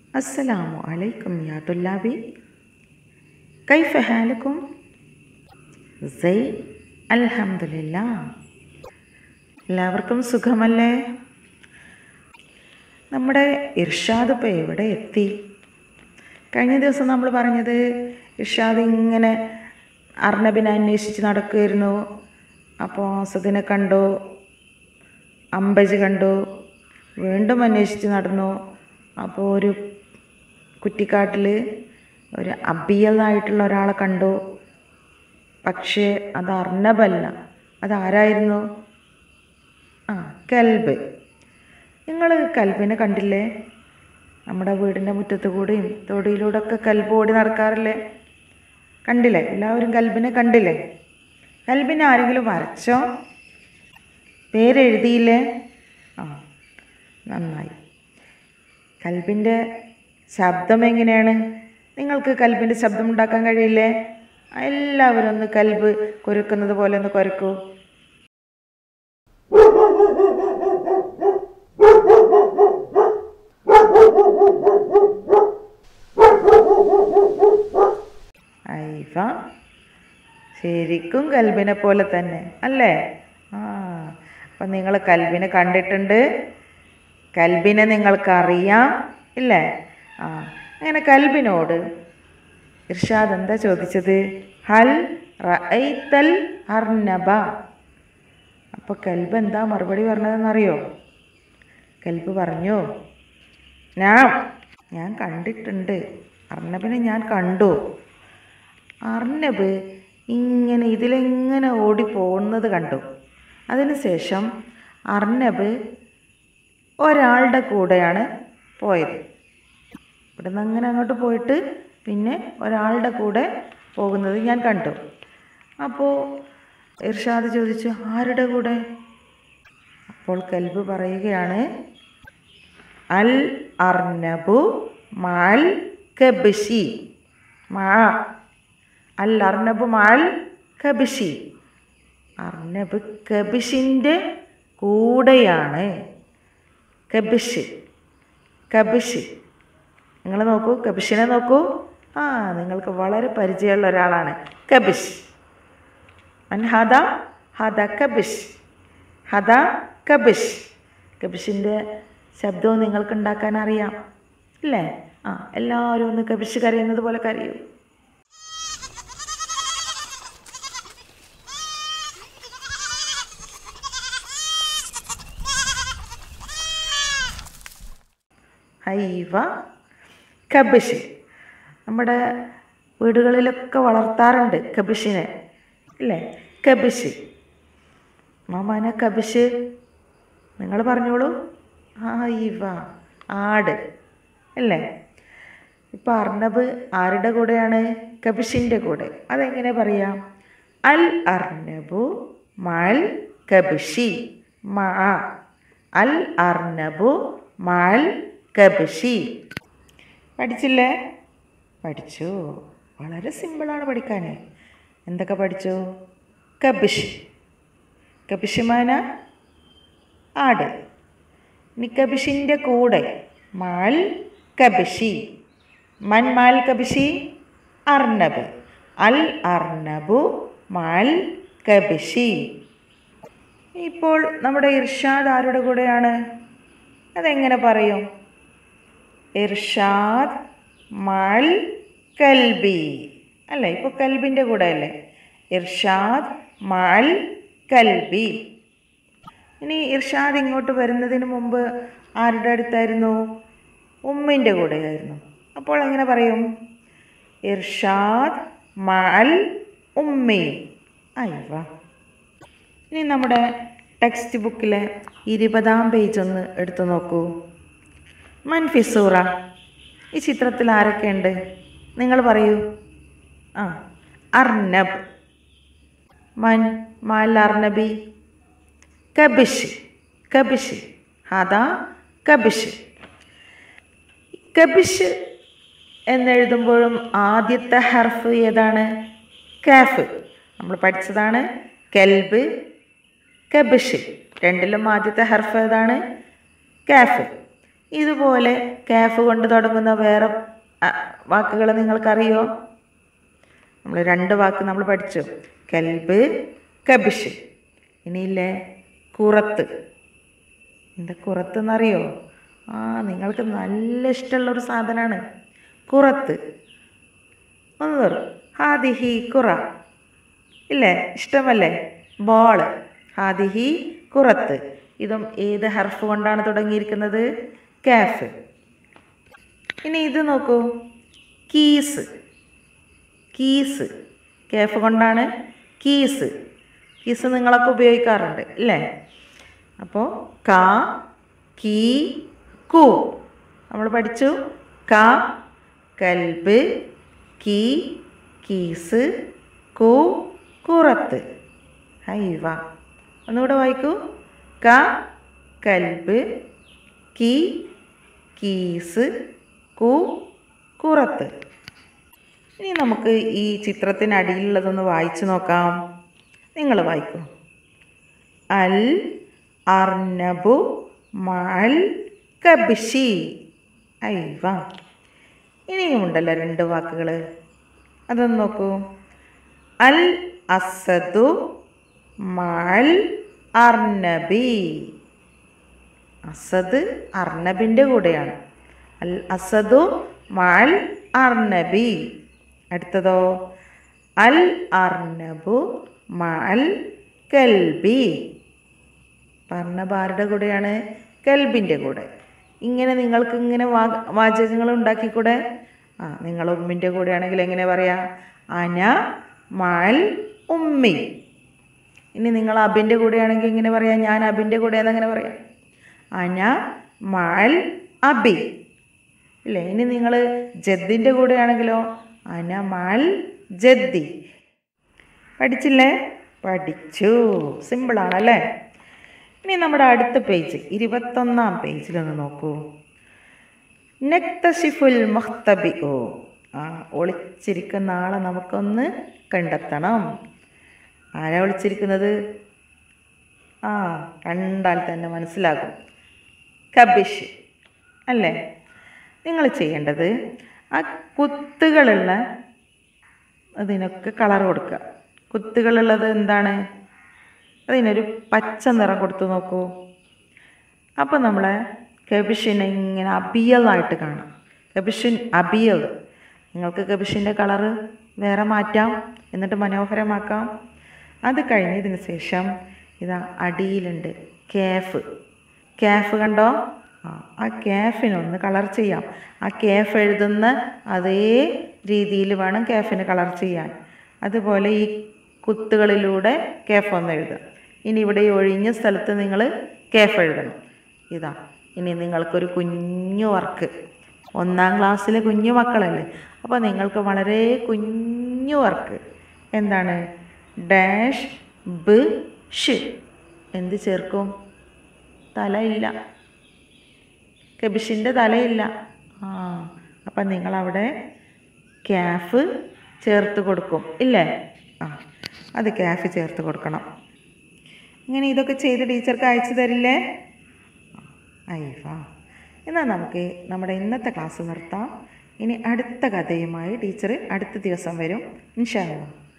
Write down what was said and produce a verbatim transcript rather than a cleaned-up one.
अस्सलामु अलैकुम या तुल्लाबी कैफ हालकुम സൈ അൽഹംദുലില്ലാ. എല്ലാവർക്കും സുഖമല്ലേ? നമ്മുടെ ഇർഷാദ് ഇപ്പോൾ എവിടെ എത്തി? കഴിഞ്ഞ ദിവസം നമ്മൾ പറഞ്ഞത് ഇർഷാദ് ഇങ്ങനെ അർണബിനെ അന്വേഷിച്ച് നടക്കുമായിരുന്നു. അപ്പോൾ അസദിനെ കണ്ടു, അമ്പജ് കണ്ടു, വീണ്ടും അന്വേഷിച്ച് നടന്നു. അപ്പോൾ ഒരു കുറ്റിക്കാട്ടിൽ ഒരു അബിയലായിട്ടുള്ള ഒരാളെ കണ്ടു. പക്ഷേ അത് അർണബല്ല, അതാരായിരുന്നു? ആ കൽബ്. നിങ്ങൾ കൽബിനെ കണ്ടില്ലേ? നമ്മുടെ വീടിൻ്റെ മുറ്റത്ത് കൂടെയും തൊടിയിലൂടെ ഒക്കെ കൽബ് ഓടി നടക്കാറില്ലേ? കണ്ടില്ലേ? എല്ലാവരും കൽബിനെ കണ്ടില്ലേ? കൽബിനെ ആരെങ്കിലും വരച്ചോ? പേരെഴുതിയില്ലേ? ആ നന്നായി. കൽബിൻ്റെ ശബ്ദം എങ്ങനെയാണ്? നിങ്ങൾക്ക് കൽബിൻ്റെ ശബ്ദം ഉണ്ടാക്കാൻ കഴിയില്ലേ? എല്ലാവരും ഒന്ന് കൽബ് കുരക്കുന്നത് പോലെ ഒന്ന് കുരക്കൂ. ഐവ, ശരിക്കും കൽബിനെ പോലെ തന്നെ അല്ലേ? ആ അപ്പം നിങ്ങൾ കൽബിനെ കണ്ടിട്ടുണ്ട്, കൽബിനെ നിങ്ങൾക്കറിയാം ഇല്ലേ? ആ അങ്ങനെ കൽബിനോട് ഇർഷാദ് എന്താ ചോദിച്ചത്? ഹൽ റഅയ്തൽ അർനബ. അപ്പോൾ കൽബ് എന്താ മറുപടി പറഞ്ഞതെന്നറിയോ? കൽബ് പറഞ്ഞു, ഞാൻ ഞാൻ കണ്ടിട്ടുണ്ട്, അർണബിനെ ഞാൻ കണ്ടു. അർണബ് ഇങ്ങനെ ഇതിലെങ്ങനെ ഓടി പോകുന്നത് കണ്ടു. അതിനുശേഷം അർണബ് ഒരാളുടെ കൂടെയാണ് പോയത്. ഇവിടെ നിന്ന് അങ്ങനെ അങ്ങോട്ട് പോയിട്ട് പിന്നെ ഒരാളുടെ കൂടെ പോകുന്നത് ഞാൻ കണ്ടു. അപ്പോൾ ഇർഷാദ് ചോദിച്ചു, ആരുടെ കൂടെ? അപ്പോൾ കൽബ് പറയുകയാണ്, അൽ അർനബു മാൽ കബിഷി. മാ അൽ അർനബു മാൽ കബിഷി. അർനബ് കബിഷിൻ്റെ കൂടെയാണ്. കബിഷ് കബിഷ് നിങ്ങൾ നോക്കൂ, കബിഷിനെ നോക്കൂ. ആ നിങ്ങൾക്ക് വളരെ പരിചയമുള്ള ഒരാളാണ് കബിഷ്. അൻ ഹദ ഹദ കബിഷ്, ഹദ കബിഷ്. കബിഷിൻ്റെ ശബ്ദവും നിങ്ങൾക്ക് ഉണ്ടാക്കാൻ അറിയാം അല്ലേ? ആ എല്ലാവരും ഒന്ന് കബിഷ് കരയുന്നത് പോലെ കരയൂ. ഹൈവ കബിഷ്. നമ്മുടെ വീടുകളിലൊക്കെ വളർത്താറുണ്ട് കബിഷിനെ അല്ലേ? കബിഷ്. മാമാന കബിഷ് നിങ്ങൾ പറഞ്ഞോളൂ. ഹൈവ ആട് അല്ലേ? ഇപ്പോൾ അർണബ് ആരുടെ കൂടെയാണ്? കബിഷിൻ്റെ കൂടെ. അതെങ്ങനെ പറയാം? അൽ അർനബു മാൽ കബിഷി. മാ അൽ അർനബു മാൽ കബിഷി. പഠിച്ചില്ലേ? പഠിച്ചു. വളരെ സിമ്പിളാണ് പഠിക്കാൻ. എന്തൊക്കെ പഠിച്ചു? കബിഷ്. കബിഷ് മാന ആട്. ഇനി കബിഷിൻ്റെ കൂടെ മാൽ കബിഷി. മൻ മാൽ കബിഷി? അർണബ്. അൽ അർനബു മാൽ കബിഷി. ഇപ്പോൾ നമ്മുടെ ഇർഷാദ് ആരുടെ കൂടെയാണ്? അതെങ്ങനെ പറയും? ഇർഷാദ് മാൽ കൽബി അല്ലേ? ഇപ്പോൾ കൽബിൻ്റെ കൂടെ അല്ലേ? ഇർഷാദ് മാൽ കൽബി. ഇനി ഇർഷാദ് ഇങ്ങോട്ട് വരുന്നതിന് മുമ്പ് ആരുടെ അടുത്തായിരുന്നു? ഉമ്മിൻ്റെ കൂടെയായിരുന്നു. അപ്പോൾ എങ്ങനെ പറയും? ഇർഷാദ് മാൽ ഉമ്മി. അയ്വ. ഇനി നമ്മുടെ ടെക്സ്റ്റ് ബുക്കിലെ ഇരുപതാം പേജ് ഒന്ന് എടുത്തു നോക്കൂ. മൻഫിസൂറ. ഈ ചിത്രത്തിൽ ആരൊക്കെയുണ്ട്? നിങ്ങൾ പറയൂ. ആ അർനബ്. മൻ മാൽ അർനബി. കബിഷ്. കബിഷ് ഹദാ കബിഷ്. കബിഷ് എന്നെഴുതുമ്പോഴും ആദ്യത്തെ ഹർഫ് ഏതാണ്? കാഫ്. നമ്മൾ പഠിച്ചതാണ്. കൽബ്, കബിഷ് രണ്ടിലും ആദ്യത്തെ ഹർഫ് ഏതാണ്? കാഫ്. ഇതുപോലെ കാഫ് കൊണ്ട് തുടങ്ങുന്ന വേറെ വാക്കുകൾ നിങ്ങൾക്കറിയോ? നമ്മൾ രണ്ട് വാക്ക് നമ്മൾ പഠിച്ചു, കൽബ്, കബിഷ്. ഇനിയില്ലേ കുറത്ത്. എന്താ കുറത്ത് എന്നറിയോ? ആ നിങ്ങൾക്ക് നല്ല ഇഷ്ടമുള്ളൊരു സാധനമാണ് കുറത്ത്. ഒന്ന് തരും ഹാദിഹി കുറ ഇല്ലേ, ഇഷ്ടമല്ലേ? ബോള്. ഹാദിഹി കുറത്ത്. ഇതും ഏത് ഹർഫ് കൊണ്ടാണ് തുടങ്ങിയിരിക്കുന്നത്? കാഫ്. ഇനി ഇത് നോക്കൂ, കീസ്. കീസ് കാഫ് കൊണ്ടാണ് കീസ്. കീസ് നിങ്ങളൊക്കെ ഉപയോഗിക്കാറുണ്ട് അല്ലേ? അപ്പോൾ ക, കീ, കു നമ്മൾ പഠിച്ചു. ക കൽബ്, കീ കീസ്, കു കുറത്ത്. ഹൈവ. ഒന്നുകൂടെ വായിക്കൂ. ക കൽബ്, കീ കീസ്, കു കുറത്ത്. ഇനി നമുക്ക് ഈ ചിത്രത്തിനടിയിലുള്ളതൊന്ന് വായിച്ചു നോക്കാം. നിങ്ങൾ വായിക്കൂ. അൽ അർനബു മഅൽ കബ്ഷി. അയ്വ. ഇനിയും ഉണ്ടല്ലോ രണ്ട് വാക്കുകൾ, അതൊന്ന് നോക്കൂ. അൽ അസദു മഅൽ അർനബി. അസദ് അർനബിൻ്റെ കൂടെയാണ്. അൽ അസദു മഅൽ അർനബി. അടുത്തതോ അൽ അർനബു മഅൽ കൽബി. അർനബ് ആരുടെ കൂടെയാണ്? കൽബിൻ്റെ കൂടെ. ഇങ്ങനെ നിങ്ങൾക്ക് ഇങ്ങനെ വാ വാചകങ്ങൾ ഉണ്ടാക്കിക്കൂടെ? ആ നിങ്ങൾ ഉമ്മിൻ്റെ കൂടെയാണെങ്കിൽ എങ്ങനെ പറയാം? അന മഅൽ ഉമ്മി. ഇനി നിങ്ങൾ അബിൻ്റെ കൂടെയാണെങ്കിൽ എങ്ങനെ പറയാം? ഞാൻ അബിൻ്റെ കൂടെയാണെന്ന് എങ്ങനെ പറയാം? അന മഅൽ അബി ഇല്ലേ? ഇനി നിങ്ങൾ ജദ്ദിൻ്റെ കൂടെയാണെങ്കിലോ? അന മഅൽ ജദ്ദി. പഠിച്ചില്ലേ? പഠിച്ചു. സിമ്പിളാണല്ലേ? ഇനി നമ്മുടെ അടുത്ത പേജ് ഇരുപത്തൊന്നാം പേജിലൊന്ന് നോക്കൂ. നക്തശിഫുൽ മുഖ്തബിഉ. ആ ഒളിച്ചിരിക്കുന്ന ആളെ നമുക്കൊന്ന് കണ്ടെത്തണം. ആരാ ഒളിച്ചിരിക്കുന്നത്? ആ കണ്ടാൽ തന്നെ മനസ്സിലാകും. കബിഷ് അല്ലേ? നിങ്ങൾ ചെയ്യേണ്ടത് ആ കുത്തുകളുള്ള അതിനൊക്കെ കളർ കൊടുക്കുക. കുത്തുകളുള്ളത് എന്താണ്? അതിനൊരു പച്ച നിറം കൊടുത്തു നോക്കൂ. അപ്പോൾ നമ്മളെ കബിഷിനെ ഇങ്ങനെ അബിയലായിട്ട് കാണാം. കബിഷിൻ അബിയൽ. നിങ്ങൾക്ക് കബിഷിൻ്റെ കളറ് വേറെ മാറ്റാം, എന്നിട്ട് മനോഹരമാക്കാം. അത് കഴിഞ്ഞതിന് ശേഷം ഇതാ അടിയിലുണ്ട് കാഫ്. കാഫ് കണ്ടോ? ആ ആ കാഫിനൊന്ന് കളർ ചെയ്യാം. ആ കാഫ് എഴുതുന്ന അതേ രീതിയിൽ വേണം കാഫിന് കളർ ചെയ്യാൻ. അതുപോലെ ഈ കുത്തുകളിലൂടെ കാഫ് ഒന്ന് എഴുതാം. ഇനി ഇവിടെ ഈ ഒഴിഞ്ഞ സ്ഥലത്ത് നിങ്ങൾ കാഫ് എഴുതണം. ഇതാ ഇനി നിങ്ങൾക്കൊരു കുഞ്ഞു വർക്ക്. ഒന്നാം ക്ലാസ്സിലെ കുഞ്ഞു മക്കളല്ലേ, അപ്പോൾ നിങ്ങൾക്ക് വളരെ കുഞ്ഞു വർക്ക്. എന്താണ്? ഡാഷ് ബ് ഷ്. എന്ത് ചേർക്കും? തലയില്ല. കബിഷിൻ്റെ തലയില്ല. ആ അപ്പം നിങ്ങളവിടെ കാഫ് ചേർത്ത് കൊടുക്കും ഇല്ലേ? ആ അത് കാഫ് ചേർത്ത് കൊടുക്കണം. ഇങ്ങനെ ഇതൊക്കെ ചെയ്ത് ടീച്ചർക്ക് അയച്ചു തരില്ലേ? അയ്യോ. എന്നാൽ നമുക്ക് നമ്മുടെ ഇന്നത്തെ ക്ലാസ് നിർത്താം. ഇനി അടുത്ത കഥയുമായി ടീച്ചർ അടുത്ത ദിവസം വരും ഇൻഷാ അല്ലാഹ്.